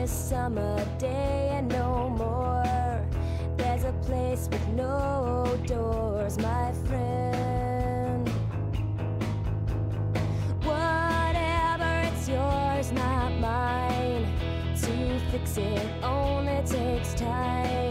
this summer day and no more. There's a place with no doors, my friend. Whatever, it's yours, not mine. To fix it only takes time.